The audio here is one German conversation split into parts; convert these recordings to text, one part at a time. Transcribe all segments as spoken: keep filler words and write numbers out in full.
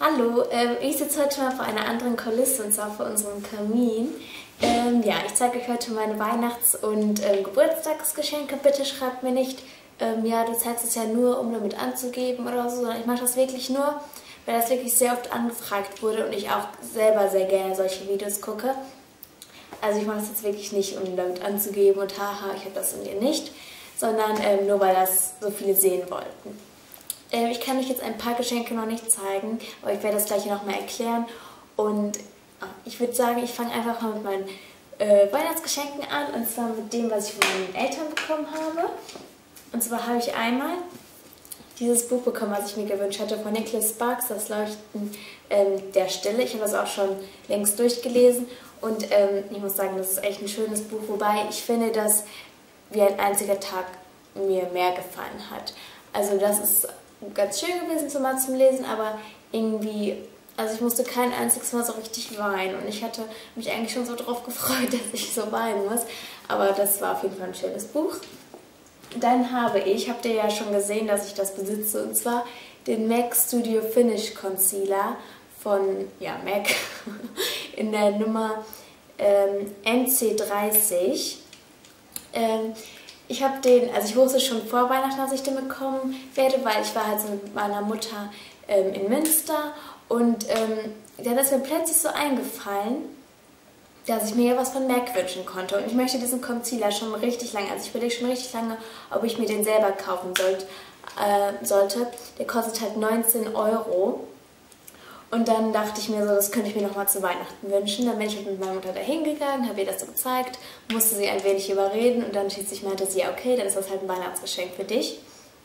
Hallo, ähm, ich sitze heute mal vor einer anderen Kulisse und zwar vor unserem Kamin. Ähm, ja, ich zeige euch heute meine Weihnachts- und ähm, Geburtstagsgeschenke. Bitte schreibt mir nicht, ähm, ja, du zeigst es ja nur, um damit anzugeben oder so, sondern ich mache das wirklich nur, weil das wirklich sehr oft angefragt wurde und ich auch selber sehr gerne solche Videos gucke. Also ich mache das jetzt wirklich nicht, um damit anzugeben und haha, ich habe das und ihr nicht, sondern ähm, nur, weil das so viele sehen wollten. Ähm, ich kann euch jetzt ein paar Geschenke noch nicht zeigen, aber ich werde das gleich nochmal erklären. Und ah, ich würde sagen, ich fange einfach mal mit meinen äh, Weihnachtsgeschenken an, und zwar mit dem, was ich von meinen Eltern bekommen habe. Und zwar habe ich einmal dieses Buch bekommen, was ich mir gewünscht hatte, von Nicholas Sparks, Das Leuchten ähm, der Stille. Ich habe das auch schon längst durchgelesen und ähm, ich muss sagen, das ist echt ein schönes Buch, wobei ich finde, dass wie ein einziger Tag mir mehr gefallen hat. Also das ist ganz schön gewesen zum Mal zum Lesen, aber irgendwie, also ich musste kein einziges Mal so richtig weinen und ich hatte mich eigentlich schon so drauf gefreut, dass ich so weinen muss, aber das war auf jeden Fall ein schönes Buch. Dann habe ich, habt ihr ja schon gesehen, dass ich das besitze, und zwar den MAC Studio Finish Concealer von ja, MAC in der Nummer ähm, N C dreißig. Ähm, ich habe den, also ich wusste schon vor Weihnachten, dass ich den bekommen werde, weil ich war halt so mit meiner Mutter ähm, in Münster und ähm, dann ist mir plötzlich so eingefallen, dass ich mir ja was von MAC wünschen konnte. Und ich möchte diesen Concealer schon richtig lange, also ich überlege schon richtig lange, ob ich mir den selber kaufen sollt, äh, sollte. Der kostet halt neunzehn Euro. Und dann dachte ich mir so, das könnte ich mir nochmal zu Weihnachten wünschen. Dann bin ich mit meiner Mutter da hingegangen, habe ihr das so gezeigt, musste sie ein wenig überreden und dann schließlich meinte sie, ja okay, dann ist das halt ein Weihnachtsgeschenk für dich.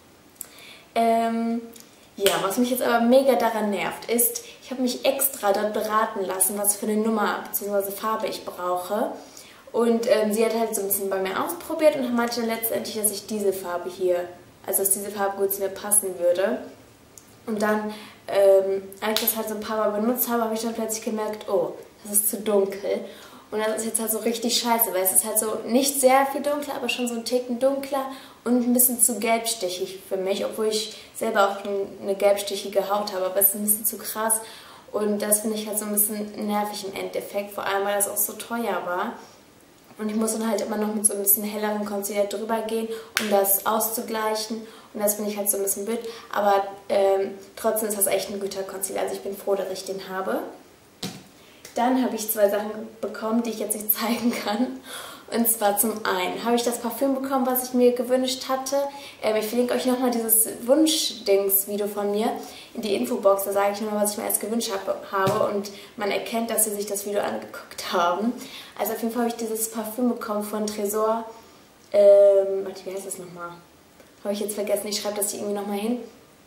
Ähm... Ja, was mich jetzt aber mega daran nervt, ist, ich habe mich extra dort beraten lassen, was für eine Nummer bzw. Farbe ich brauche. Und ähm, sie hat halt so ein bisschen bei mir ausprobiert und meinte dann letztendlich, dass ich diese Farbe hier, also dass diese Farbe gut zu mir passen würde. Und dann, ähm, als ich das halt so ein paar Mal benutzt habe, habe ich dann plötzlich gemerkt, oh, das ist zu dunkel. Und das ist jetzt halt so richtig scheiße, weil es ist halt so nicht sehr viel dunkler, aber schon so ein Ticken dunkler und ein bisschen zu gelbstichig für mich, obwohl ich selber auch eine gelbstichige Haut habe, aber es ist ein bisschen zu krass und das finde ich halt so ein bisschen nervig im Endeffekt, vor allem weil das auch so teuer war. Und ich muss dann halt immer noch mit so ein bisschen helleren Concealer drüber gehen, um das auszugleichen. Und das finde ich halt so ein bisschen blöd, aber ähm, trotzdem ist das echt ein guter Concealer, also ich bin froh, dass ich den habe. Dann habe ich zwei Sachen bekommen, die ich jetzt nicht zeigen kann. Und zwar zum einen habe ich das Parfüm bekommen, was ich mir gewünscht hatte. Ähm, ich verlinke euch nochmal dieses Wunsch-Dings-Video von mir in die Infobox. Da sage ich nochmal, was ich mir erst gewünscht habe. Und man erkennt, dass sie sich das Video angeguckt haben. Also auf jeden Fall habe ich dieses Parfüm bekommen von Tresor. Ähm, warte, wie heißt das nochmal? Habe ich jetzt vergessen. Ich schreibe das hier irgendwie nochmal hin.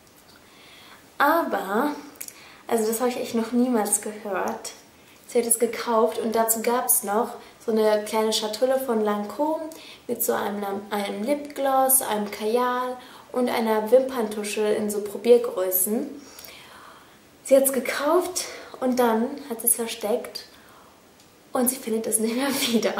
Aber, also das habe ich echt noch niemals gehört. Sie hat es gekauft und dazu gab es noch so eine kleine Schatulle von Lancôme mit so einem, einem Lipgloss, einem Kajal und einer Wimperntusche in so Probiergrößen. Sie hat es gekauft und dann hat sie es versteckt und sie findet es nicht mehr wieder.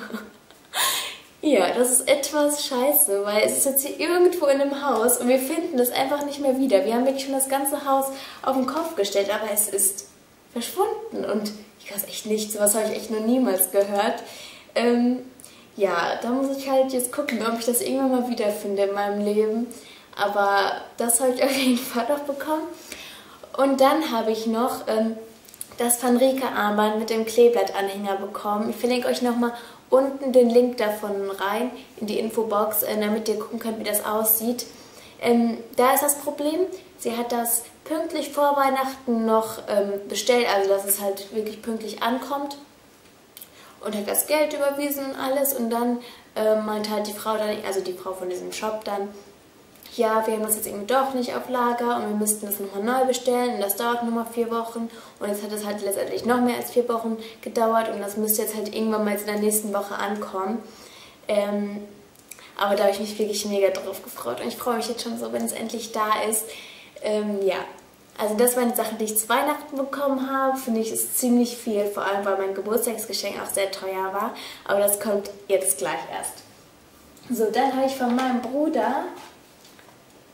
Ja, das ist etwas scheiße, weil es ist jetzt hier irgendwo in einem Haus und wir finden es einfach nicht mehr wieder. Wir haben wirklich schon das ganze Haus auf den Kopf gestellt, aber es ist verschwunden und ich weiß echt nicht, sowas habe ich echt noch niemals gehört. Ähm, ja, da muss ich halt jetzt gucken, ob ich das irgendwann mal wiederfinde in meinem Leben. Aber das habe ich auf jeden Fall noch bekommen. Und dann habe ich noch ähm, das Van Rieker Armband mit dem Kleeblattanhänger bekommen. Ich verlinke euch nochmal unten den Link davon rein in die Infobox, äh, damit ihr gucken könnt, wie das aussieht. Ähm, da ist das Problem, sie hat das pünktlich vor Weihnachten noch ähm, bestellt, also dass es halt wirklich pünktlich ankommt und hat das Geld überwiesen und alles und dann ähm, meinte halt die Frau dann, also die Frau von diesem Shop dann, ja, wir haben das jetzt irgendwie doch nicht auf Lager und wir müssten das nochmal neu bestellen und das dauert nochmal vier Wochen und jetzt hat es halt letztendlich noch mehr als vier Wochen gedauert und das müsste jetzt halt irgendwann mal in der nächsten Woche ankommen. Ähm, aber da habe ich mich wirklich mega drauf gefreut und ich freue mich jetzt schon so, wenn es endlich da ist. Ähm, ja, also das waren die Sachen, die ich zu Weihnachten bekommen habe. Finde ich, ist ziemlich viel, vor allem weil mein Geburtstagsgeschenk auch sehr teuer war. Aber das kommt jetzt gleich erst. So, dann habe ich von meinem Bruder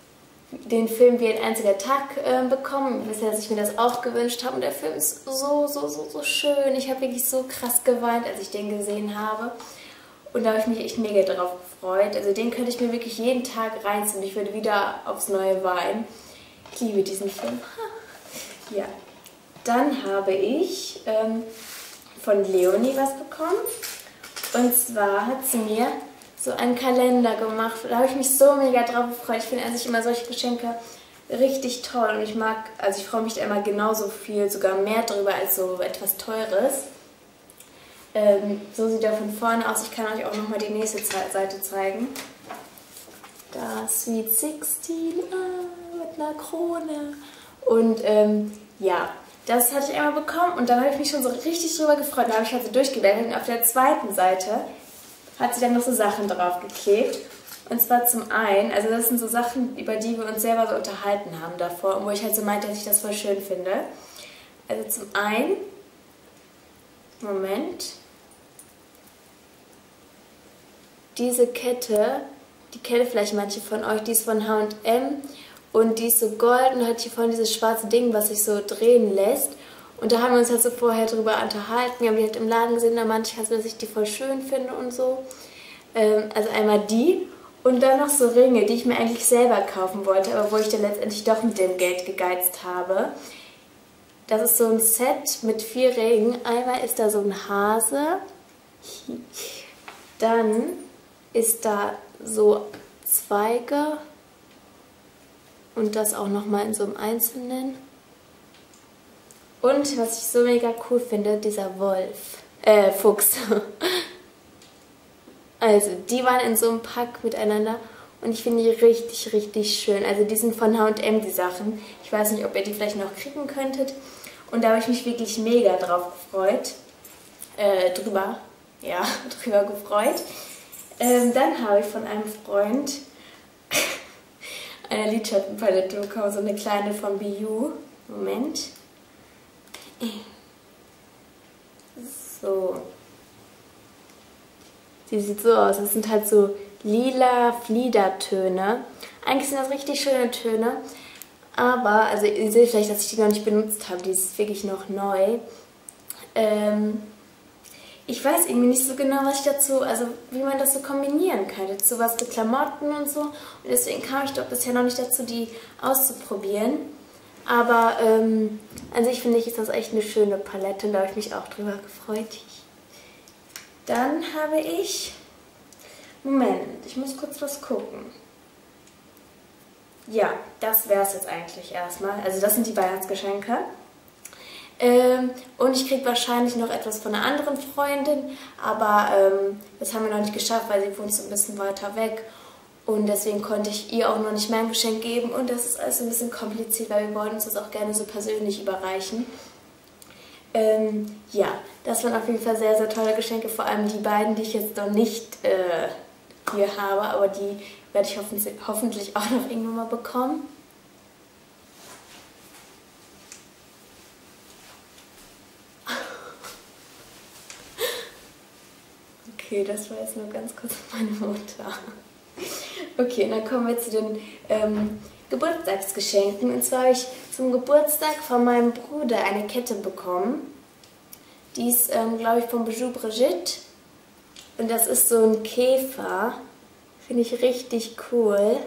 den Film Wie ein einziger Tag äh, bekommen, bisher, dass ich mir das auch gewünscht habe. Und der Film ist so, so, so, so schön. Ich habe wirklich so krass geweint, als ich den gesehen habe. Und da habe ich mich echt mega drauf gefreut. Also den könnte ich mir wirklich jeden Tag reinziehen. Ich würde wieder aufs Neue weinen. Ich liebe diesen Film. Ja. Dann habe ich ähm, von Leonie was bekommen. Und zwar hat sie mir so einen Kalender gemacht. Da habe ich mich so mega drauf gefreut. Ich finde an sich immer solche Geschenke richtig toll. Und ich mag, also ich freue mich da immer genauso viel, sogar mehr drüber als so etwas Teures. Ähm, so sieht er von vorne aus. Ich kann euch auch nochmal die nächste Seite zeigen. Da Sweet sechzehn ah, mit einer Krone. Und ähm, ja, das hatte ich einmal bekommen. Und dann habe ich mich schon so richtig drüber gefreut. Da habe ich halt so durchgeblättert. Und auf der zweiten Seite hat sie dann noch so Sachen draufgeklebt. Und zwar zum einen, also das sind so Sachen, über die wir uns selber so unterhalten haben davor. Und wo ich halt so meinte, dass ich das voll schön finde. Also zum einen, Moment, diese Kette, die kennen vielleicht manche von euch, die ist von H und M. Und die ist so golden, hat hier vorne dieses schwarze Ding, was sich so drehen lässt. Und da haben wir uns halt so vorher drüber unterhalten. Wir haben die halt im Laden gesehen, da meinte ich halt so, dass ich die voll schön finde und so. Ähm, also einmal die und dann noch so Ringe, die ich mir eigentlich selber kaufen wollte, aber wo ich dann letztendlich doch mit dem Geld gegeizt habe. Das ist so ein Set mit vier Ringen. Einmal ist da so ein Hase. Dann ist da so Zweige. Und das auch nochmal in so einem Einzelnen. Und was ich so mega cool finde, dieser Wolf, äh, Fuchs. Also, die waren in so einem Pack miteinander und ich finde die richtig, richtig schön. Also, die sind von H und M, die Sachen. Ich weiß nicht, ob ihr die vielleicht noch kriegen könntet. Und da habe ich mich wirklich mega drauf gefreut. Äh, drüber, ja, drüber gefreut. Ähm, dann habe ich von einem Freund eine Lidschattenpalette bekommen, so eine kleine von B U. Moment. So. Sie sieht so aus. Das sind halt so lila Fliedertöne. Eigentlich sind das richtig schöne Töne. Aber, also ihr seht vielleicht, dass ich die noch nicht benutzt habe. Die ist wirklich noch neu. Ähm, ich weiß irgendwie nicht so genau, was ich dazu, also wie man das so kombinieren könnte. Zu was mit Klamotten und so. Und deswegen kam ich doch bisher noch nicht dazu, die auszuprobieren. Aber ähm, an sich finde ich, ist das echt eine schöne Palette und da habe ich mich auch drüber gefreut. Dann habe ich, Moment, ich muss kurz was gucken. Ja, das wäre es jetzt eigentlich erstmal. Also das sind die Weihnachtsgeschenke. Ähm, und ich kriege wahrscheinlich noch etwas von einer anderen Freundin, aber ähm, das haben wir noch nicht geschafft, weil sie wohnt so ein bisschen weiter weg. Und deswegen konnte ich ihr auch noch nicht mehr ein Geschenk geben. Und das ist alles ein bisschen kompliziert, weil wir wollen uns das auch gerne so persönlich überreichen. Ähm, ja, das waren auf jeden Fall sehr, sehr tolle Geschenke. Vor allem die beiden, die ich jetzt noch nicht äh, hier habe. Aber die werde ich hoffentlich, hoffentlich auch noch irgendwann mal bekommen. Okay, das war jetzt nur ganz kurz meine Mutter. Okay, und dann kommen wir zu den ähm, Geburtstagsgeschenken. Und zwar habe ich zum Geburtstag von meinem Bruder eine Kette bekommen. Die ist, ähm, glaube ich, von Bijou Brigitte. Und das ist so ein Käfer. Finde ich richtig cool.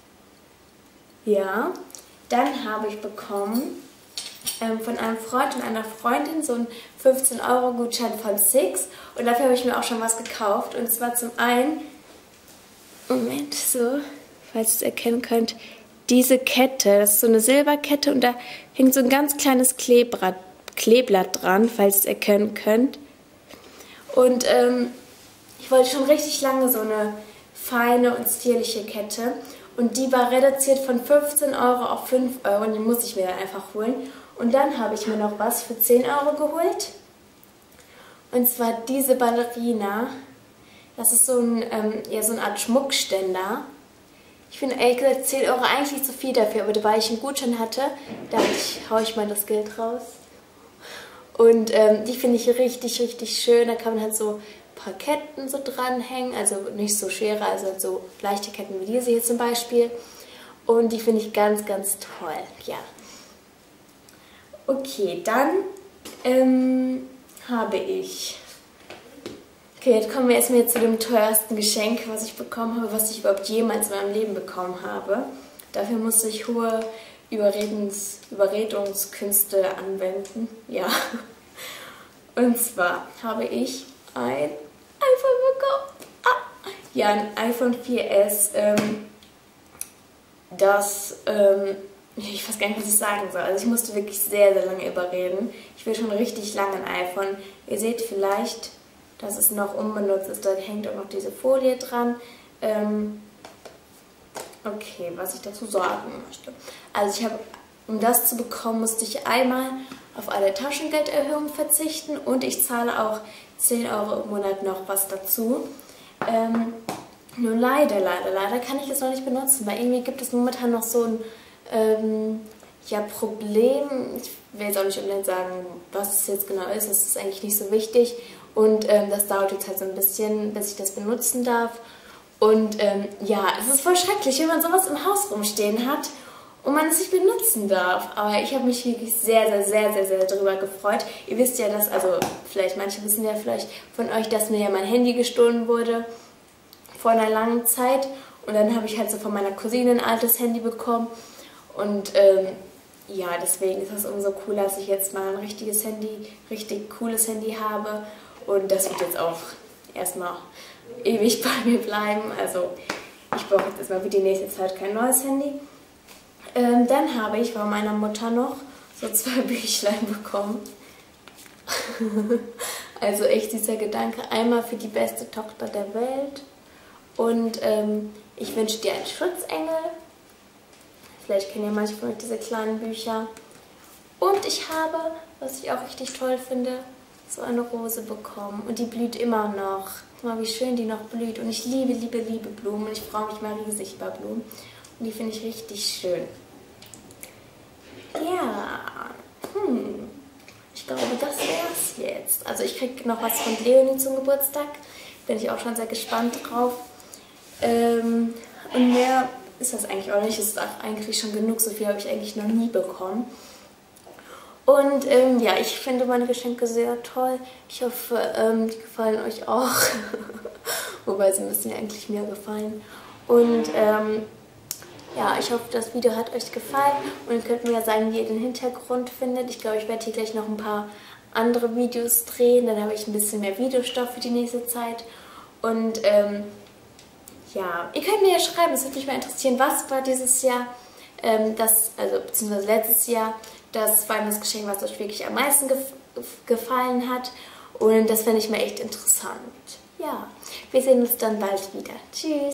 Ja. Dann habe ich bekommen ähm, von einem Freund und einer Freundin so einen fünfzehn Euro Gutschein von Six. Und dafür habe ich mir auch schon was gekauft. Und zwar zum einen, Moment, so, falls ihr es erkennen könnt, diese Kette, das ist so eine Silberkette und da hängt so ein ganz kleines Kleeblatt, Kleeblatt dran, falls ihr es erkennen könnt. Und ähm, ich wollte schon richtig lange so eine feine und zierliche Kette und die war reduziert von fünfzehn Euro auf fünf Euro und die musste ich mir dann einfach holen. Und dann habe ich mir noch was für zehn Euro geholt und zwar diese Ballerina. Das ist so, ein, ähm, ja, so eine Art Schmuckständer. Ich finde ehrlich gesagt zehn Euro eigentlich nicht so viel dafür, aber weil ich einen Gutschein hatte, dachte ich, hau ich mal das Geld raus. Und ähm, die finde ich richtig, richtig schön. Da kann man halt so ein paar Ketten so dranhängen, also nicht so schwere, also so leichte Ketten wie diese hier zum Beispiel. Und die finde ich ganz, ganz toll. Ja. Okay, dann ähm, habe ich... Okay, jetzt kommen wir erstmal zu dem teuersten Geschenk, was ich bekommen habe, was ich überhaupt jemals in meinem Leben bekommen habe. Dafür musste ich hohe Überredungs Überredungskünste anwenden. Ja. Und zwar habe ich ein iPhone bekommen. Ah. Ja, ein iPhone vier S. Ähm, das, ähm, ich weiß gar nicht, was ich sagen soll. Also ich musste wirklich sehr, sehr lange überreden. Ich will schon richtig lange ein iPhone. Ihr seht vielleicht, dass es noch unbenutzt ist. Da hängt auch noch diese Folie dran. Ähm, okay, was ich dazu sagen möchte. Also ich habe, um das zu bekommen, musste ich einmal auf eine Taschengelderhöhung verzichten und ich zahle auch zehn Euro im Monat noch was dazu. Ähm, nur leider, leider, leider kann ich es noch nicht benutzen, weil irgendwie gibt es momentan noch so ein ähm, ja, Problem. Ich will jetzt auch nicht unbedingt sagen, was es jetzt genau ist, das ist eigentlich nicht so wichtig. Und ähm, das dauert jetzt halt so ein bisschen, bis ich das benutzen darf. Und ähm, ja, es ist voll schrecklich, wenn man sowas im Haus rumstehen hat und man es nicht benutzen darf. Aber ich habe mich wirklich sehr, sehr, sehr, sehr, sehr darüber gefreut. Ihr wisst ja, dass, also vielleicht, manche wissen ja vielleicht von euch, dass mir ja mein Handy gestohlen wurde vor einer langen Zeit. Und dann habe ich halt so von meiner Cousine ein altes Handy bekommen. Und ähm, ja, deswegen ist es umso cooler, dass ich jetzt mal ein richtiges Handy, richtig cooles Handy habe. Und das wird jetzt auch erstmal ewig bei mir bleiben. Also ich brauche jetzt erstmal für die nächste Zeit kein neues Handy. Ähm, dann habe ich von meiner Mutter noch so zwei Büchlein bekommen. Also echt dieser Gedanke, einmal für die beste Tochter der Welt. Und ähm, ich wünsche dir einen Schutzengel. Vielleicht kennen ja manche von euch diese kleinen Bücher. Und ich habe, was ich auch richtig toll finde, so eine Rose bekommen. Und die blüht immer noch. Guck mal, wie schön die noch blüht. Und ich liebe, liebe, liebe Blumen. Und ich freue mich mal riesig über Blumen. Und die finde ich richtig schön. Ja, hm. Ich glaube, das wäre es jetzt. Also ich kriege noch was von Leonie zum Geburtstag. Bin ich auch schon sehr gespannt drauf. Ähm, und mehr ist das eigentlich auch nicht. Es ist auch eigentlich schon genug. So viel habe ich eigentlich noch nie bekommen. Und ähm, ja, ich finde meine Geschenke sehr toll. Ich hoffe, ähm, die gefallen euch auch. Wobei sie müssen ja eigentlich mir gefallen. Und ähm, ja, ich hoffe, das Video hat euch gefallen. Und ihr könnt mir ja sagen, wie ihr den Hintergrund findet. Ich glaube, ich werde hier gleich noch ein paar andere Videos drehen. Dann habe ich ein bisschen mehr Videostoff für die nächste Zeit. Und ähm, ja, ihr könnt mir ja schreiben, es würde mich mal interessieren, was war dieses Jahr, ähm, das, also beziehungsweise letztes Jahr, das Weihnachtsgeschenk, was euch wirklich am meisten gef gefallen hat. Und das fände ich mir echt interessant. Ja, wir sehen uns dann bald wieder. Tschüss!